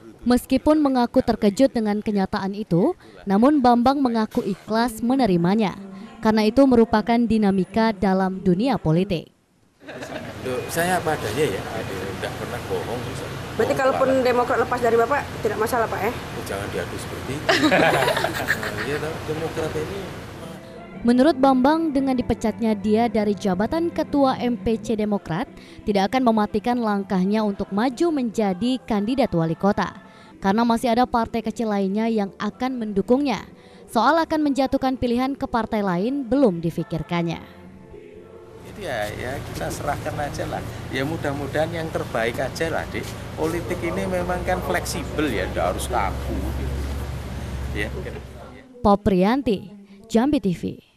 Meskipun mengaku terkejut dengan kenyataan itu, namun Bambang mengaku ikhlas menerimanya. Karena itu merupakan dinamika dalam dunia politik. Saya apa adanya ya, tidak pernah bohong. Berarti kalaupun Demokrat lepas dari Bapak, tidak masalah Pak ya? Jangan diadu seperti itu. Ya, Demokrat ini. Menurut Bambang, dengan dipecatnya dia dari jabatan Ketua MPC Demokrat, tidak akan mematikan langkahnya untuk maju menjadi kandidat wali kota. Karena masih ada partai kecil lainnya yang akan mendukungnya. Soal akan menjatuhkan pilihan ke partai lain belum difikirkannya. Itu ya kita serahkan aja lah. Ya mudah-mudahan yang terbaik aja lah, Dik. Politik ini memang kan fleksibel ya, tidak harus kaku. Ya. Popriyanti, Jambi TV.